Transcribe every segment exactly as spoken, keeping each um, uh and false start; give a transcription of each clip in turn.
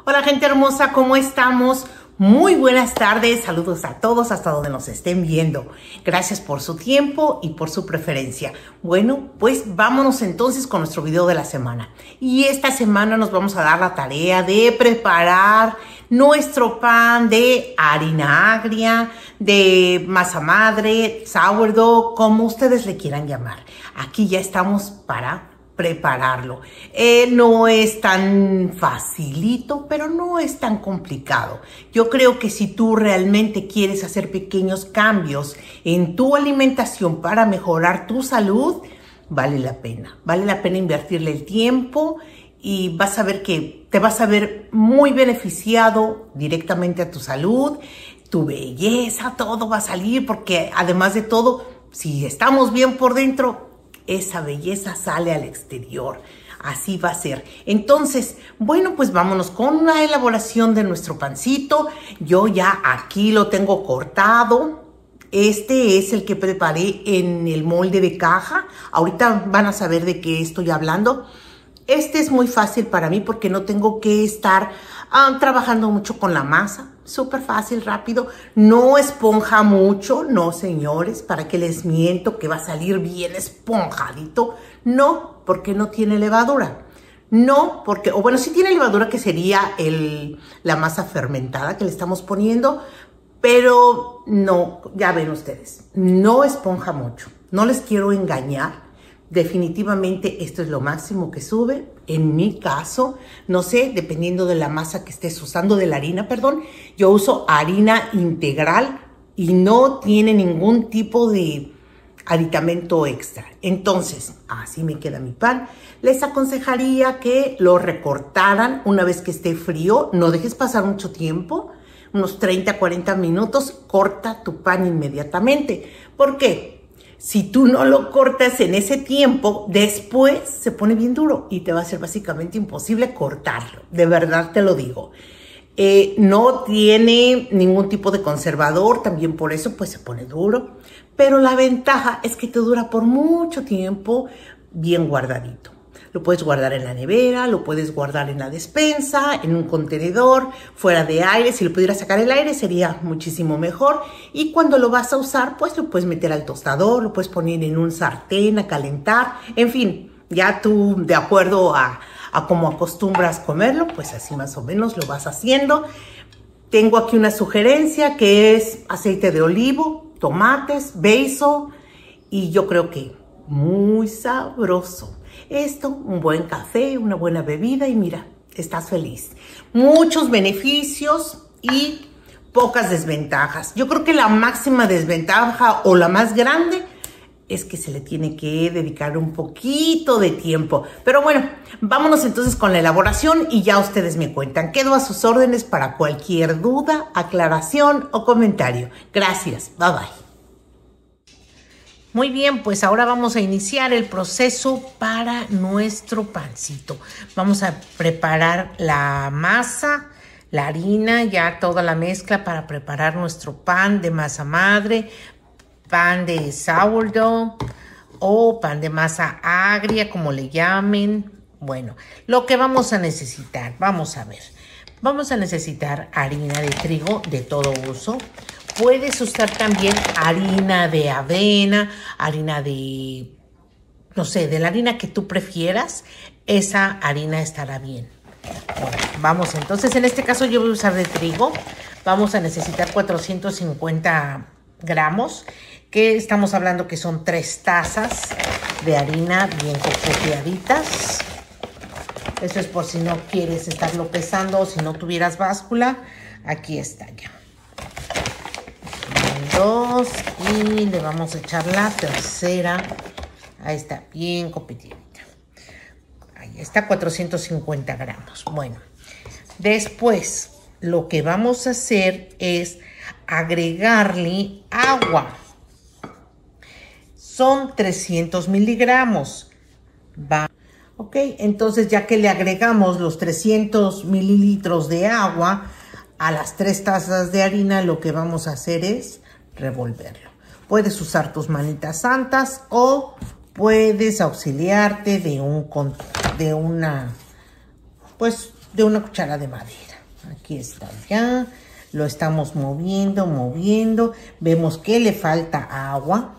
Hola gente hermosa, ¿cómo estamos? Muy buenas tardes, saludos a todos hasta donde nos estén viendo. Gracias por su tiempo y por su preferencia. Bueno, pues vámonos entonces con nuestro video de la semana. Y esta semana nos vamos a dar la tarea de preparar nuestro pan de harina agria, de masa madre, sourdough, como ustedes le quieran llamar. Aquí ya estamos para prepararlo. Eh, no es tan facilito, pero no es tan complicado. Yo creo que si tú realmente quieres hacer pequeños cambios en tu alimentación para mejorar tu salud, vale la pena. Vale la pena invertirle el tiempo y vas a ver que te vas a ver muy beneficiado directamente a tu salud, tu belleza, todo va a salir porque además de todo, si estamos bien por dentro, esa belleza sale al exterior. Así va a ser. Entonces, bueno, pues vámonos con la elaboración de nuestro pancito. Yo ya aquí lo tengo cortado. Este es el que preparé en el molde de caja. Ahorita van a saber de qué estoy hablando. Este es muy fácil para mí porque no tengo que estar ah, trabajando mucho con la masa. Súper fácil, rápido. No esponja mucho, no señores, para que les miento que va a salir bien esponjadito. No, porque no tiene levadura. No, porque, o bueno, sí tiene levadura que sería el, la masa fermentada que le estamos poniendo, pero no, ya ven ustedes, no esponja mucho. No les quiero engañar. Definitivamente esto es lo máximo que sube. En mi caso, no sé, dependiendo de la masa que estés usando, de la harina, perdón, yo uso harina integral y no tiene ningún tipo de aditamento extra. Entonces, así me queda mi pan. Les aconsejaría que lo recortaran una vez que esté frío. No dejes pasar mucho tiempo, unos treinta, cuarenta minutos. Corta tu pan inmediatamente. ¿Por qué? Si tú no lo cortas en ese tiempo, después se pone bien duro y te va a ser básicamente imposible cortarlo. De verdad te lo digo. Eh, no tiene ningún tipo de conservador, también por eso pues se pone duro. Pero la ventaja es que te dura por mucho tiempo bien guardadito. Lo puedes guardar en la nevera, lo puedes guardar en la despensa, en un contenedor, fuera de aire. Si lo pudieras sacar el aire sería muchísimo mejor. Y cuando lo vas a usar, pues lo puedes meter al tostador, lo puedes poner en un sartén a calentar. En fin, ya tú de acuerdo a, a cómo acostumbras comerlo, pues así más o menos lo vas haciendo. Tengo aquí una sugerencia que es aceite de olivo, tomates, basil y yo creo que muy sabroso. Esto, un buen café, una buena bebida y mira, estás feliz. Muchos beneficios y pocas desventajas. Yo creo que la máxima desventaja o la más grande es que se le tiene que dedicar un poquito de tiempo. Pero bueno, vámonos entonces con la elaboración y ya ustedes me cuentan. Quedo a sus órdenes para cualquier duda, aclaración o comentario. Gracias, bye bye. Muy bien, pues ahora vamos a iniciar el proceso para nuestro pancito. Vamos a preparar la masa, la harina, ya toda la mezcla para preparar nuestro pan de masa madre, pan de sourdough o pan de masa agria, como le llamen. Bueno, lo que vamos a necesitar, vamos a ver. Vamos a necesitar harina de trigo de todo uso. Puedes usar también harina de avena, harina de, no sé, de la harina que tú prefieras. Esa harina estará bien. Bueno, vamos entonces, en este caso yo voy a usar de trigo. Vamos a necesitar cuatrocientos cincuenta gramos, que estamos hablando que son tres tazas de harina bien copeteaditas. Eso es por si no quieres estarlo pesando o si no tuvieras báscula. Aquí está ya. Dos y le vamos a echar la tercera. Ahí está, bien copeteadita. Ahí está, cuatrocientos cincuenta gramos. Bueno, después lo que vamos a hacer es agregarle agua. Son trescientos miligramos. Va. Ok, entonces ya que le agregamos los trescientos mililitros de agua a las tres tazas de harina, lo que vamos a hacer es revolverlo. Puedes usar tus manitas santas o puedes auxiliarte de un de una pues de una cuchara de madera. Aquí está ya. Lo estamos moviendo, moviendo. Vemos que le falta agua.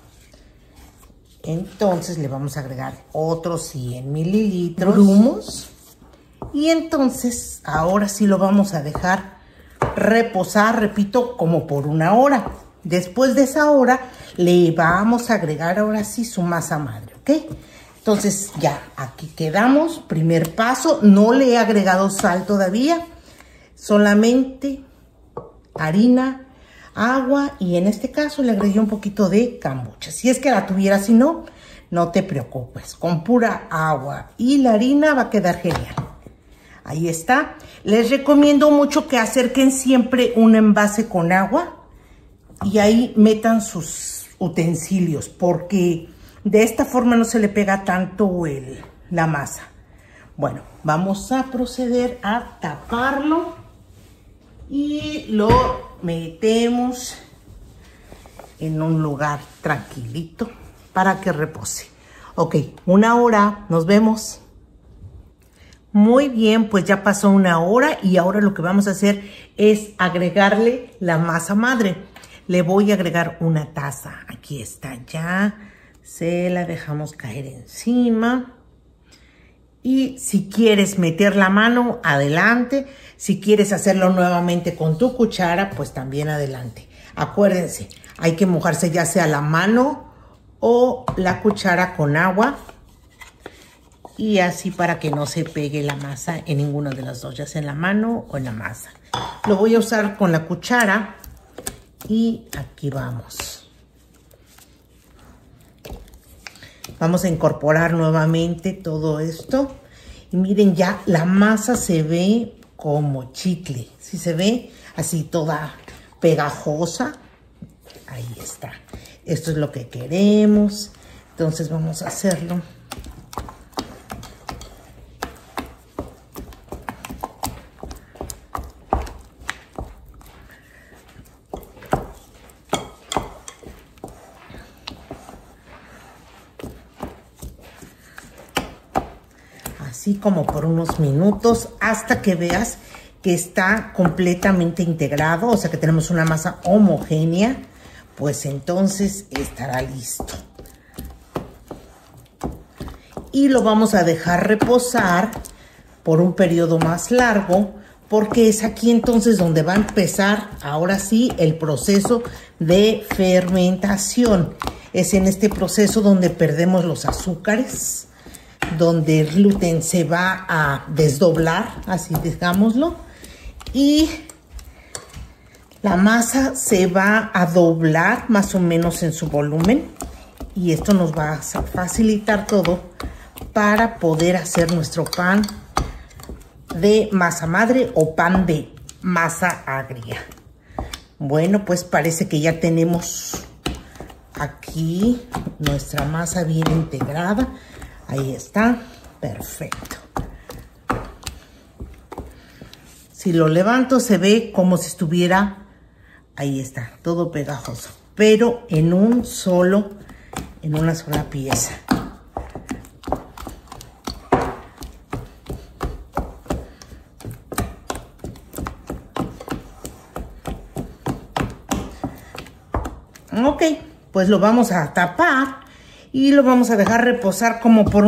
Entonces le vamos a agregar otros cien mililitros. Grumos. Y entonces ahora sí lo vamos a dejar reposar, repito, como por una hora. Después de esa hora le vamos a agregar ahora sí su masa madre, ¿ok? Entonces ya aquí quedamos. Primer paso, no le he agregado sal todavía. Solamente harina, agua y en este caso le agregué un poquito de kombucha. Si es que la tuviera, si no, no te preocupes. Con pura agua y la harina va a quedar genial. Ahí está. Les recomiendo mucho que acerquen siempre un envase con agua y ahí metan sus utensilios porque de esta forma no se le pega tanto el, la masa. Bueno, vamos a proceder a taparlo. Y lo metemos en un lugar tranquilito para que repose. Ok, una hora, nos vemos. Muy bien, pues ya pasó una hora y ahora lo que vamos a hacer es agregarle la masa madre. Le voy a agregar una taza. Aquí está ya. Se la dejamos caer encima. Y si quieres meter la mano, adelante. Si quieres hacerlo nuevamente con tu cuchara, pues también adelante. Acuérdense, hay que mojarse ya sea la mano o la cuchara con agua. Y así para que no se pegue la masa en ninguna de las dos, ya sea en la mano o en la masa. Lo voy a usar con la cuchara y aquí vamos. Vamos a incorporar nuevamente todo esto. Y miren, ya la masa se ve como chicle. ¿Sí se ve? Así toda pegajosa. Ahí está. Esto es lo que queremos. Entonces vamos a hacerlo. Así como por unos minutos hasta que veas que está completamente integrado, o sea que tenemos una masa homogénea, pues entonces estará listo. Y lo vamos a dejar reposar por un periodo más largo, porque es aquí entonces donde va a empezar ahora sí el proceso de fermentación. Es en este proceso donde perdemos los azúcares, donde el gluten se va a desdoblar, así digámoslo, y la masa se va a doblar más o menos en su volumen, y esto nos va a facilitar todo para poder hacer nuestro pan de masa madre o pan de masa agria. Bueno, pues parece que ya tenemos aquí nuestra masa bien integrada. Ahí está, perfecto. Si lo levanto se ve como si estuviera, ahí está, todo pegajoso, pero en un solo, en una sola pieza. Ok, pues lo vamos a tapar y lo vamos a dejar reposar como por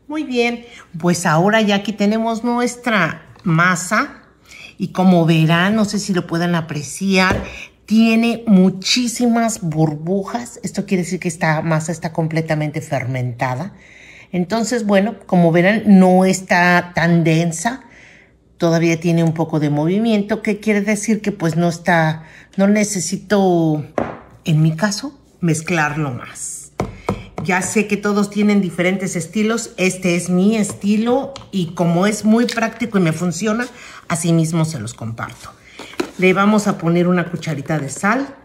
Muy bien, pues ahora ya aquí tenemos nuestra masa y como verán, no sé si lo puedan apreciar, tiene muchísimas burbujas. Esto quiere decir que esta masa está completamente fermentada. Entonces, bueno, como verán, no está tan densa. Todavía tiene un poco de movimiento, que quiere decir que pues no está, no necesito, en mi caso, mezclarlo más. Ya sé que todos tienen diferentes estilos. Este es mi estilo y como es muy práctico y me funciona, así mismo se los comparto. Le vamos a poner una cucharita de sal.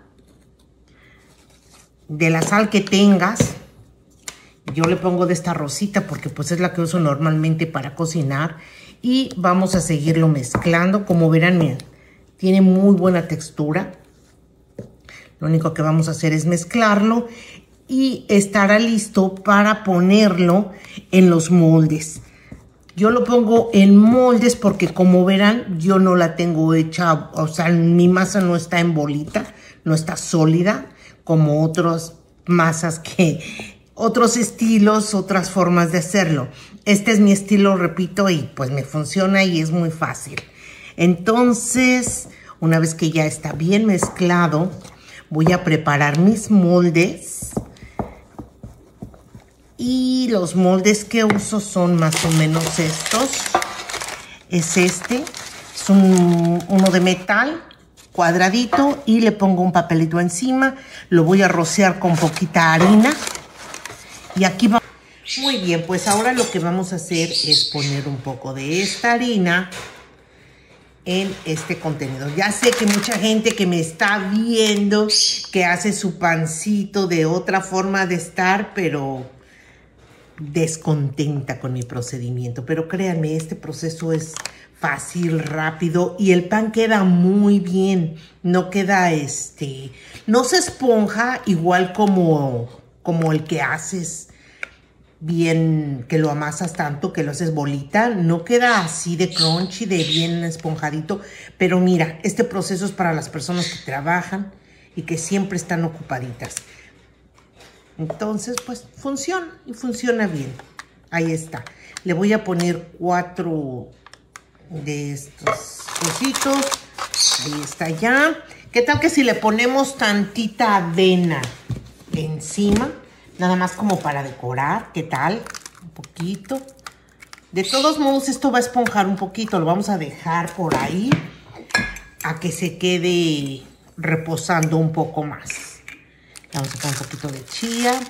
De la sal que tengas. Yo le pongo de esta rosita porque pues es la que uso normalmente para cocinar. Y vamos a seguirlo mezclando. Como verán, miren, tiene muy buena textura. Lo único que vamos a hacer es mezclarlo y estará listo para ponerlo en los moldes. Yo lo pongo en moldes porque como verán yo no la tengo hecha, o sea, mi masa no está en bolita, no está sólida como otras masas que, otros estilos, otras formas de hacerlo. Este es mi estilo, repito, y pues me funciona y es muy fácil. Entonces, una vez que ya está bien mezclado, voy a preparar mis moldes. Y los moldes que uso son más o menos estos. Es este. Es un, uno de metal, cuadradito. Y le pongo un papelito encima. Lo voy a rociar con poquita harina. Y aquí va. Muy bien, pues ahora lo que vamos a hacer es poner un poco de esta harina en este contenedor. Ya sé que mucha gente que me está viendo que hace su pancito de otra forma de estar, pero descontenta con mi procedimiento. Pero créanme, este proceso es fácil, rápido y el pan queda muy bien. No queda este, no se esponja igual como, como el que haces bien, que lo amasas tanto, que lo haces bolita. No queda así de crunchy, de bien esponjadito. Pero mira, este proceso es para las personas que trabajan y que siempre están ocupaditas. Entonces, pues, funciona y funciona bien. Ahí está. Le voy a poner cuatro de estos cositos. Ahí está ya. ¿Qué tal que si le ponemos tantita avena encima? Nada más como para decorar. ¿Qué tal? Un poquito. De todos modos, esto va a esponjar un poquito. Lo vamos a dejar por ahí a que se quede reposando un poco más. Vamos a poner un poquito de chía.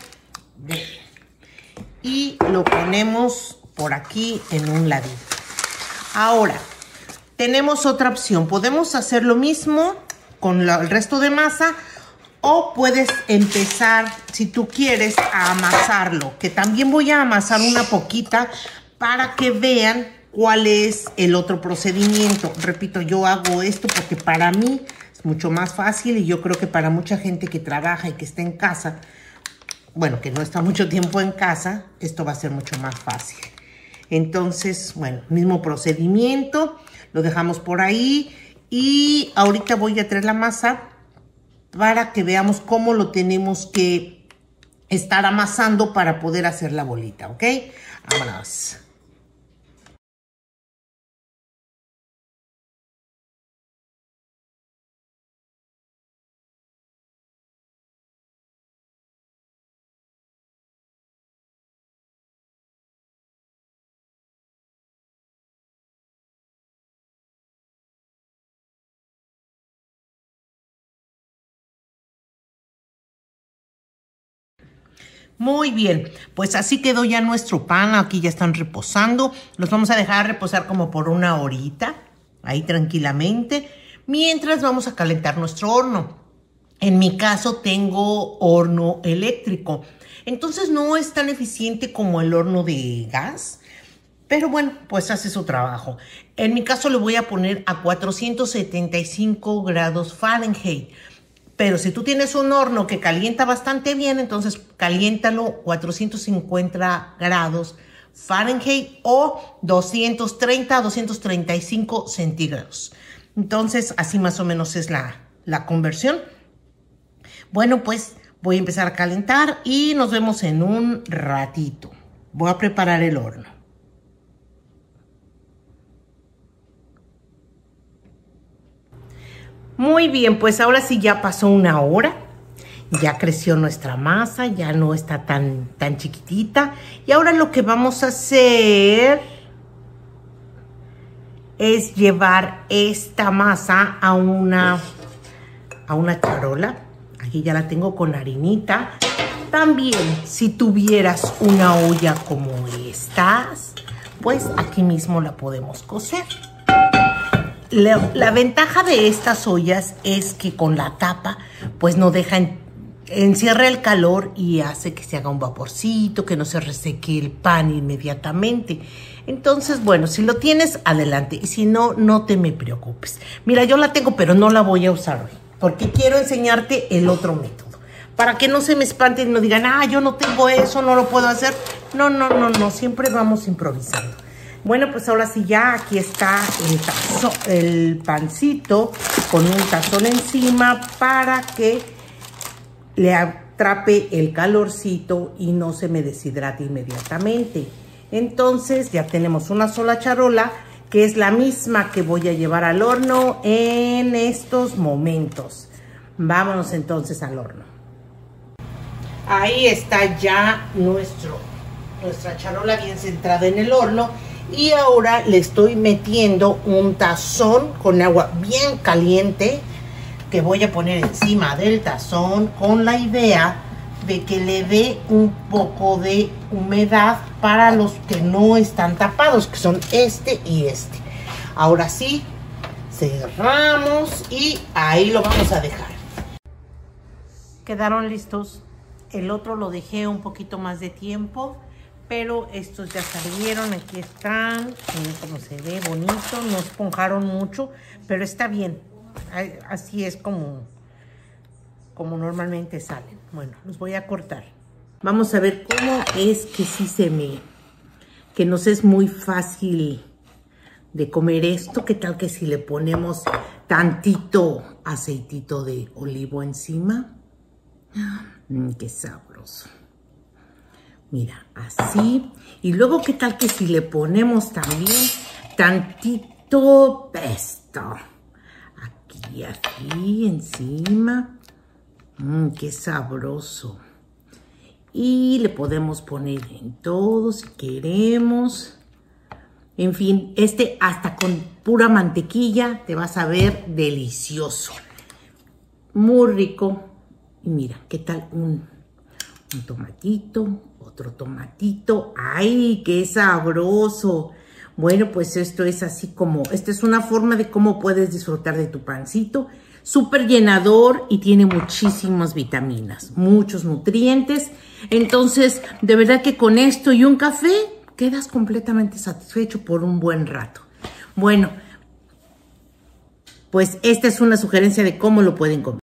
Y lo ponemos por aquí en un ladito. Ahora, tenemos otra opción. Podemos hacer lo mismo con la, el resto de masa. O puedes empezar, si tú quieres, a amasarlo. Que también voy a amasar una poquita para que vean cuál es el otro procedimiento. Repito, yo hago esto porque para mí es mucho más fácil y yo creo que para mucha gente que trabaja y que está en casa, bueno, que no está mucho tiempo en casa, esto va a ser mucho más fácil. Entonces, bueno, mismo procedimiento, lo dejamos por ahí y ahorita voy a traer la masa para que veamos cómo lo tenemos que estar amasando para poder hacer la bolita, ¿ok? Vámonos. Muy bien, pues así quedó ya nuestro pan. Aquí ya están reposando. Los vamos a dejar reposar como por una horita, ahí tranquilamente, mientras vamos a calentar nuestro horno. En mi caso tengo horno eléctrico, entonces no es tan eficiente como el horno de gas, pero bueno, pues hace su trabajo. En mi caso le voy a poner a cuatrocientos setenta y cinco grados Fahrenheit. Pero si tú tienes un horno que calienta bastante bien, entonces caliéntalo cuatrocientos cincuenta grados Fahrenheit o doscientos treinta a doscientos treinta y cinco centígrados. Entonces, así más o menos es la, la conversión. Bueno, pues voy a empezar a calentar y nos vemos en un ratito. voy a preparar el horno. Muy bien, pues ahora sí ya pasó una hora. Ya creció nuestra masa, ya no está tan, tan chiquitita. Y ahora lo que vamos a hacer es llevar esta masa a una, a una charola. Aquí ya la tengo con harinita. También, si tuvieras una olla como estas, pues aquí mismo la podemos cocer. La, la ventaja de estas ollas es que con la tapa, pues no dejan, encierra el calor y hace que se haga un vaporcito, que no se reseque el pan inmediatamente. Entonces, bueno, si lo tienes, adelante. Y si no, no te me preocupes. Mira, yo la tengo, pero no la voy a usar hoy, porque quiero enseñarte el otro método. Para que no se me espanten y no digan, ah, yo no tengo eso, no lo puedo hacer. No, no, no, no, siempre vamos improvisando. Bueno, pues ahora sí ya aquí está el, tazo, el pancito con un tazón encima para que le atrape el calorcito y no se me deshidrate inmediatamente. Entonces ya tenemos una sola charola que es la misma que voy a llevar al horno en estos momentos. Vámonos entonces al horno. Ahí está ya nuestro, nuestra charola bien centrada en el horno. Y ahora le estoy metiendo un tazón con agua bien caliente que voy a poner encima del tazón con la idea de que le dé un poco de humedad para los que no están tapados, que son este y este. Ahora sí, cerramos y ahí lo vamos a dejar. Quedaron listos. El otro lo dejé un poquito más de tiempo, pero estos ya salieron, aquí están, miren cómo se ve, bonito, no esponjaron mucho, pero está bien, así es como, como normalmente salen. Bueno, los voy a cortar. Vamos a ver cómo es que sí se me, que nos es muy fácil de comer esto. ¿Qué tal que si le ponemos tantito aceitito de olivo encima? Mm, qué sabroso. Mira, así. Y luego, ¿qué tal que si le ponemos también tantito pesto? Aquí, aquí, encima. Mmm, qué sabroso. Y le podemos poner en todo si queremos. En fin, este hasta con pura mantequilla te vas a ver delicioso. Muy rico. Y mira, ¿qué tal un, un tomatito? Otro tomatito. ¡Ay, qué sabroso! Bueno, pues esto es así como, esta es una forma de cómo puedes disfrutar de tu pancito. Súper llenador y tiene muchísimas vitaminas, muchos nutrientes. Entonces, de verdad que con esto y un café quedas completamente satisfecho por un buen rato. Bueno, pues esta es una sugerencia de cómo lo pueden comer.